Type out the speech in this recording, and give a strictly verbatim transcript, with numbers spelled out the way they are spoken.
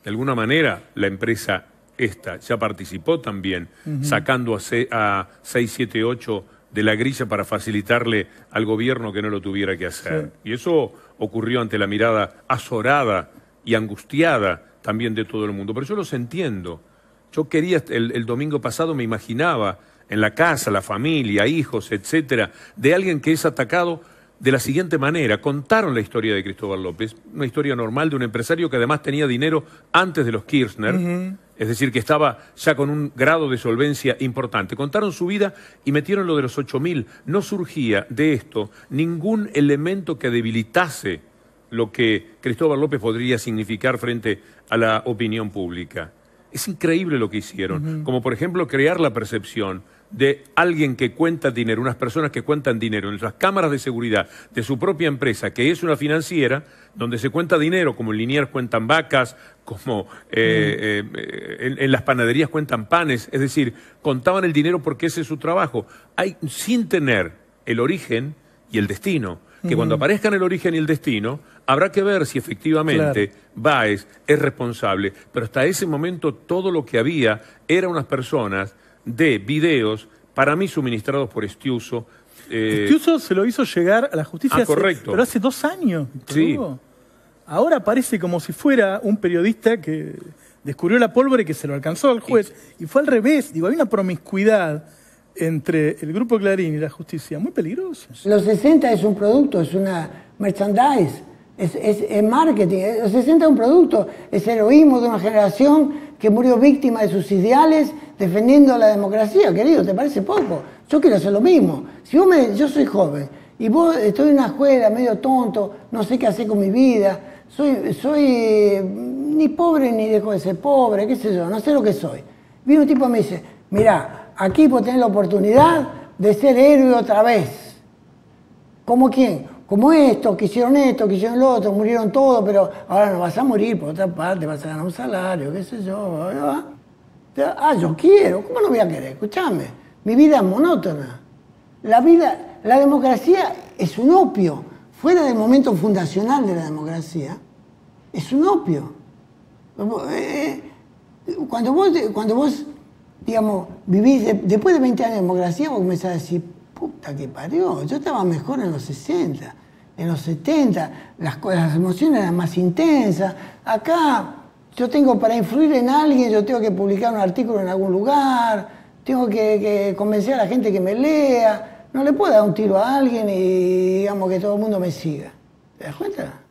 de alguna manera la empresa esta ya participó también, uh-huh. sacando a, C, a seis siete ocho de la grilla para facilitarle al gobierno que no lo tuviera que hacer. Sí. Y eso ocurrió ante la mirada azorada y angustiada también de todo el mundo. Pero yo los entiendo. Yo quería, el, el domingo pasado me imaginaba en la casa, la familia, hijos, etcétera, de alguien que es atacado de la siguiente manera. Contaron la historia de Cristóbal López, una historia normal de un empresario que además tenía dinero antes de los Kirchner, uh-huh. es decir, que estaba ya con un grado de solvencia importante. Contaron su vida y metieron lo de los ocho mil. No surgía de esto ningún elemento que debilitase lo que Cristóbal López podría significar frente a la opinión pública. Es increíble lo que hicieron, uh-huh. como por ejemplo crear la percepción de alguien que cuenta dinero, unas personas que cuentan dinero en las cámaras de seguridad de su propia empresa, que es una financiera, donde se cuenta dinero, como en Liniers cuentan vacas, como eh, uh-huh. eh, en, en las panaderías cuentan panes, es decir, contaban el dinero porque ese es su trabajo, Hay, sin tener el origen y el destino. Que uh-huh. cuando aparezcan el origen y el destino, habrá que ver si efectivamente claro. Báez es responsable. Pero hasta ese momento todo lo que había eran unas personas de videos, para mí suministrados por Estiuso. Eh... Estiuso se lo hizo llegar a la justicia, ah, correcto. Hace, pero hace dos años. Sí. Ahora parece como si fuera un periodista que descubrió la pólvora y que se lo alcanzó al juez. Y, y fue al revés. Digo, hay una promiscuidad entre el Grupo Clarín y la justicia muy peligrosa. Los sesenta es un producto, es una merchandise, es, es, es marketing. Los sesenta es un producto, es heroísmo de una generación que murió víctima de sus ideales defendiendo la democracia, querido, ¿te parece poco? Yo quiero hacer lo mismo. Si vos me, yo soy joven y vos estoy en una escuela medio tonto, no sé qué hacer con mi vida, soy, soy ni pobre ni dejo de ser pobre, qué sé yo, no sé lo que soy. Viene un tipo y me dice, mirá, aquí vos tenés la oportunidad de ser héroe otra vez. ¿Cómo quién? Como esto, que hicieron esto, que hicieron lo otro, murieron todos, pero ahora no vas a morir, por otra parte vas a ganar un salario, qué sé yo. Ah, yo quiero, ¿cómo no voy a querer? Escuchame, mi vida es monótona. La vida, la democracia es un opio. Fuera del momento fundacional de la democracia, es un opio. Cuando vos, cuando vos digamos, vivís, de, después de veinte años de democracia, vos comenzás a decir, puta que parió, yo estaba mejor en los sesenta, en los setenta, las, las emociones eran más intensas. Acá, yo tengo, para influir en alguien, yo tengo que publicar un artículo en algún lugar, tengo que, que convencer a la gente que me lea, no le puedo dar un tiro a alguien y digamos que todo el mundo me siga. ¿Te das cuenta?